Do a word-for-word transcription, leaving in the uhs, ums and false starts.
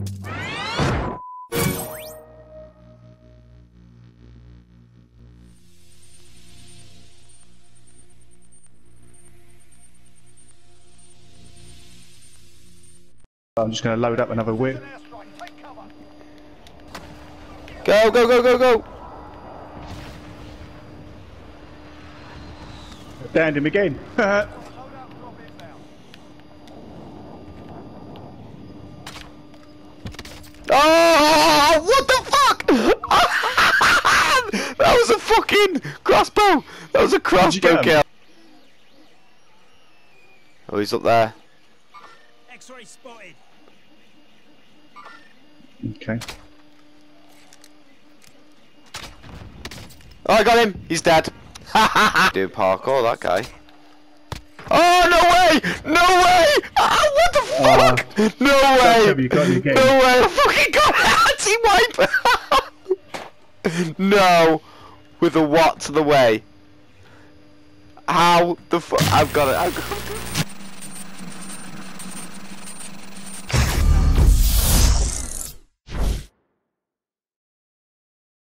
I'm just going to load up another whip. Go, go, go, go, go! Downed him again. Oh, what the fuck? That was a fucking crossbow! That was a crossbow kill. Oh, he's up there. X-ray spotted. Okay. Oh, I got him! He's dead. Do parkour, that guy. Oh, no way! No way! Ah, what the fuck? Uh, no way! You got your game. No way! I fucking got a team wipe! No! With a what to the way? How the fuck? I've got it. I've got it.